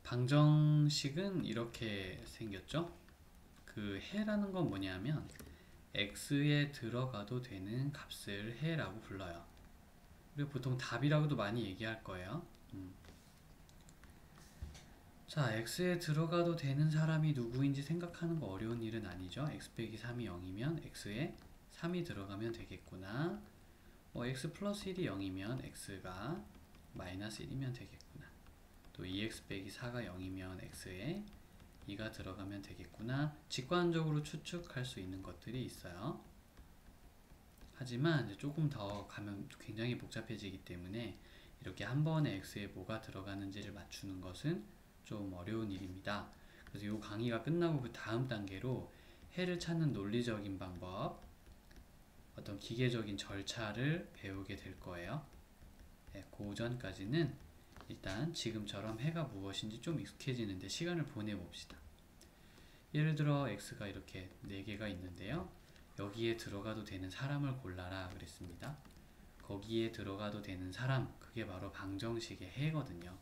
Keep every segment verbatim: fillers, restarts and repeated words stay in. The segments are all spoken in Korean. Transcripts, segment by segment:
방정식은 이렇게 생겼죠. 그 해라는 건 뭐냐면 x에 들어가도 되는 값을 해라고 불러요. 그리고 보통 답이라고도 많이 얘기할 거예요. 음. 자, x에 들어가도 되는 사람이 누구인지 생각하는 거 어려운 일은 아니죠. x 빼기 삼이 영이면 x에 삼이 들어가면 되겠구나. 뭐 x 플러스 일이 영이면 x가 마이너스 일이면 되겠구나. 또 이 엑스 빼기 사가 영이면 x에 이가 들어가면 되겠구나. 직관적으로 추측할 수 있는 것들이 있어요. 하지만 이제 조금 더 가면 굉장히 복잡해지기 때문에 이렇게 한 번에 x에 뭐가 들어가는지를 맞추는 것은 좀 어려운 일입니다. 그래서 이 강의가 끝나고 그 다음 단계로 해를 찾는 논리적인 방법, 어떤 기계적인 절차를 배우게 될 거예요. 네, 그 전까지는 일단 지금처럼 해가 무엇인지 좀 익숙해지는데 시간을 보내봅시다. 예를 들어 x가 이렇게 네 개가 있는데요. 여기에 들어가도 되는 사람을 골라라 그랬습니다. 거기에 들어가도 되는 사람, 그게 바로 방정식의 해거든요.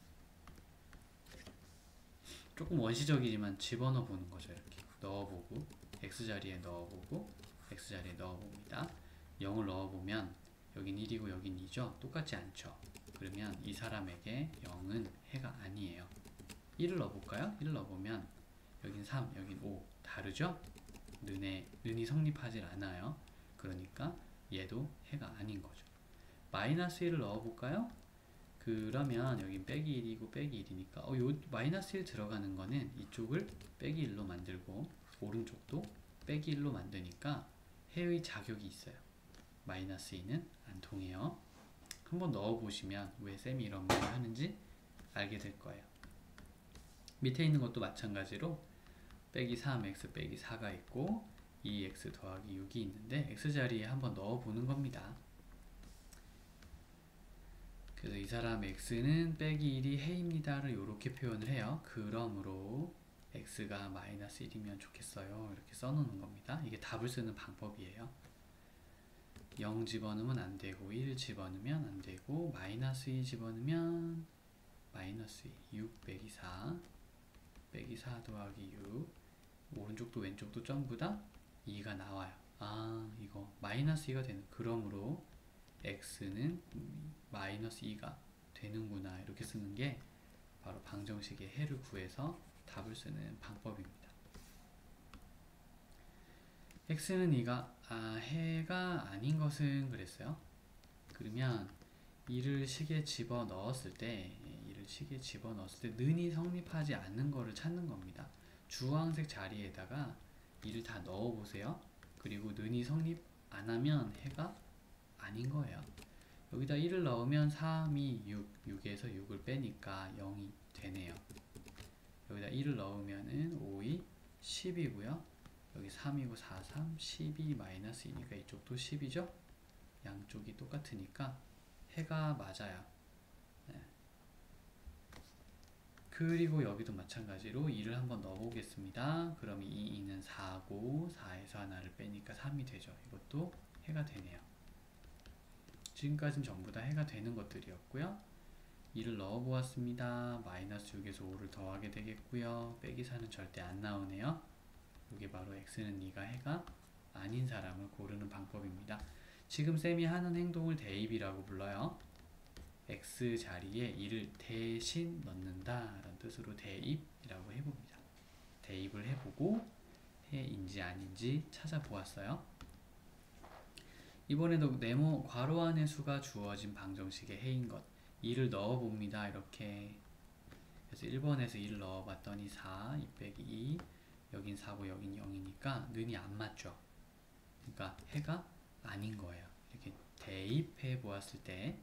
조금 원시적이지만 집어넣어 보는 거죠. 이렇게 넣어보고 x자리에 넣어보고 x자리에 넣어봅니다. 영을 넣어보면 여긴 일이고 여긴 이죠. 똑같지 않죠. 그러면 이 사람에게 영은 해가 아니에요. 일을 넣어볼까요? 일을 넣어보면 여긴 삼, 여긴 오. 다르죠? 는에, 는이 성립하지 않아요. 그러니까 얘도 해가 아닌 거죠. 마이너스 일을 넣어볼까요? 그러면 여긴 빼기 일이고 빼기 일이니까 어, 요 마이너스 일 들어가는 거는 이쪽을 빼기 일로 만들고 오른쪽도 빼기 일로 만드니까 해의 자격이 있어요. 마이너스 이는 안 통해요. 한번 넣어보시면 왜 쌤이 이런 말을 하는지 알게 될 거예요. 밑에 있는 것도 마찬가지로 빼기 삼 엑스 빼기 사가 있고 이 엑스 더하기 육이 있는데 x자리에 한번 넣어보는 겁니다. 그래서 이 사람 x는 빼기 일이 해입니다를 이렇게 표현을 해요. 그러므로 x가 마이너스 일이면 좋겠어요. 이렇게 써놓는 겁니다. 이게 답을 쓰는 방법이에요. 영 집어넣으면 안되고 일 집어넣으면 안되고 마이너스 이 집어넣으면 마이너스 이, 육 빼기 사 빼기 사 더하기 육 오른쪽도 왼쪽도 전부 다 이가 나와요. 아 이거 마이너스 이가 되는 그러므로 x는 마이너스 이가 되는구나 이렇게 쓰는 게 바로 방정식의 해를 구해서 답을 쓰는 방법입니다. x는 이가 아, 해가 아닌 것은 그랬어요. 그러면 이를 식에 집어 넣었을 때 이를 식에 집어 넣었을 때 는이 성립하지 않는 거를 찾는 겁니다. 주황색 자리에다가 이를 다 넣어 보세요. 그리고 는이 성립 안 하면 해가 아닌 거예요. 여기다 일을 넣으면 삼이 육, 육에서 육을 빼니까 영이 되네요. 여기다 일을 넣으면은 오이 십이고요. 여기 삼이고 사, 삼, 십이 마이너스 이니까 이쪽도 십이죠? 양쪽이 똑같으니까 해가 맞아요. 네. 그리고 여기도 마찬가지로 이를 한번 넣어보겠습니다. 그럼 이 이는 사고 사에서 하나를 빼니까 삼이 되죠. 이것도 해가 되네요. 지금까지는 전부 다 해가 되는 것들이었고요. 이를 넣어보았습니다. 마이너스 육에서 오를 더하게 되겠고요. 빼기 사는 절대 안 나오네요. 이게 바로 x는 이가 해가 아닌 사람을 고르는 방법입니다. 지금 쌤이 하는 행동을 대입이라고 불러요. x 자리에 이를 대신 넣는다 라는 뜻으로 대입이라고 해봅니다. 대입을 해보고 해인지 아닌지 찾아보았어요. 이번에도 네모 괄호 안의 수가 주어진 방정식의 해인 것 이를 넣어봅니다. 이렇게 그래서 일 번에서 이를 넣어봤더니 사, 이 빼기 이 여긴 사고 여긴 영이니까 는이 안 맞죠. 그러니까 해가 아닌 거예요. 이렇게 대입해 보았을 때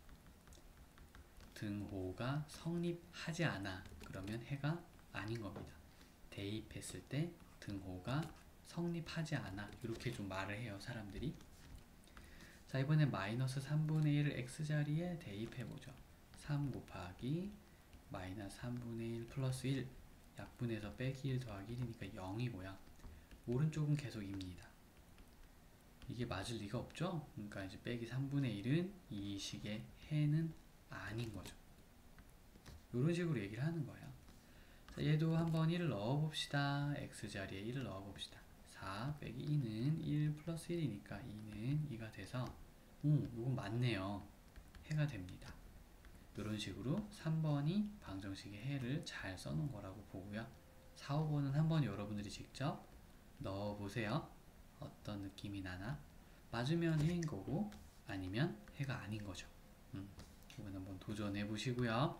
등호가 성립하지 않아. 그러면 해가 아닌 겁니다. 대입했을 때 등호가 성립하지 않아. 이렇게 좀 말을 해요. 사람들이. 자 이번에 마이너스 삼분의 일을 x자리에 대입해보죠. 삼 곱하기 마이너스 삼분의 일 플러스 일 약분해서 빼기 일 더하기 일이니까 영이고요. 오른쪽은 계속 입니다. 이게 맞을 리가 없죠? 그러니까 이제 빼기 삼분의 일은 이 식의 해는 아닌 거죠. 이런 식으로 얘기를 하는 거예요. 자, 얘도 한번 일을 넣어봅시다. x자리에 일을 넣어봅시다. 사 빼기 이는 일 플러스 일이니까 이는 이가 돼서 오, 이건 맞네요. 해가 됩니다. 이런 식으로 삼 번이 방정식의 해를 잘 써놓은 거라고 보고요. 사, 오 번은 한번 여러분들이 직접 넣어보세요. 어떤 느낌이 나나? 맞으면 해인 거고 아니면 해가 아닌 거죠. 음, 이건 한번 도전해 보시고요.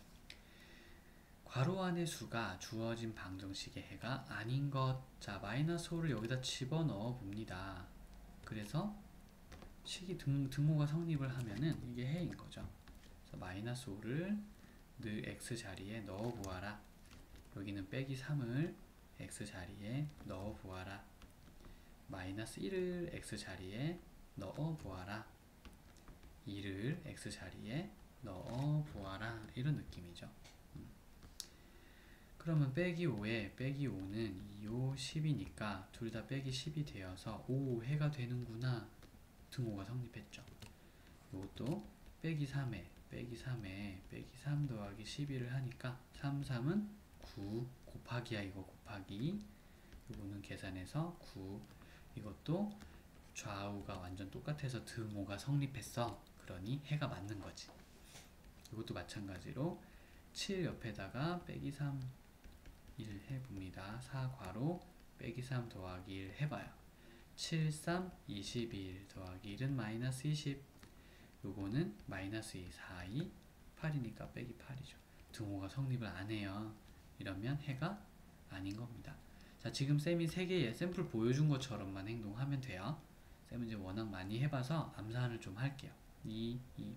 괄호 안의 수가 주어진 방정식의 해가 아닌 것. 자, 마이너스 오를 여기다 집어넣어 봅니다. 그래서 식이 등, 등호가 성립을 하면은 이게 해인 거죠. 그래서 마이너스 오를 늘 x자리에 넣어 보아라. 여기는 빼기 삼을 x자리에 넣어 보아라. 마이너스 일을 x자리에 넣어 보아라. 이를 x자리에 넣어 보아라. 이런 느낌이죠. 음. 그러면 빼기 오에 빼기 오는 이, 오, 십이니까 둘 다 빼기 십이 되어서 오, 해가 되는구나. 등호가 성립했죠. 이것도 빼기 삼에 빼기 삼에 빼기 삼 더하기 십이를 하니까 삼, 삼은 구 곱하기야. 이거 곱하기 이거는 계산해서 구. 이것도 좌우가 완전 똑같아서 등호가 성립했어. 그러니 해가 맞는 거지. 이것도 마찬가지로 칠 옆에다가 빼기 삼 일 해봅니다. 사 괄호 빼기 삼 더하기 일 해봐요. 칠, 삼, 이십일 더하기 일은 마이너스 이십. 요거는 마이너스 이, 사, 이, 팔이니까 빼기 팔이죠. 등호가 성립을 안 해요. 이러면 해가 아닌 겁니다. 자, 지금 쌤이 세 개의 샘플 보여준 것처럼만 행동하면 돼요. 쌤은 이제 워낙 많이 해봐서 암산을 좀 할게요. 이, 이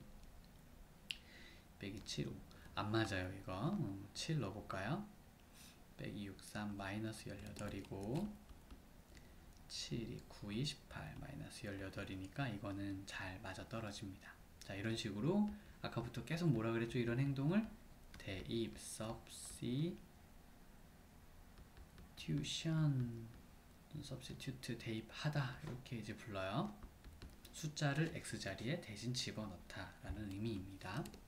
빼기 칠, 오. 안 맞아요, 이거. 음, 칠 넣어볼까요? 빼기 육, 삼, 마이너스 십팔이고 칠이 구, 이, 십팔, 마이너스 십팔이니까 이거는 잘 맞아 떨어집니다. 자, 이런 식으로 아까부터 계속 뭐라 그랬죠? 이런 행동을 대입, substitution, substitute, 대입하다 이렇게 이제 불러요. 숫자를 x자리에 대신 집어넣다 라는 의미입니다.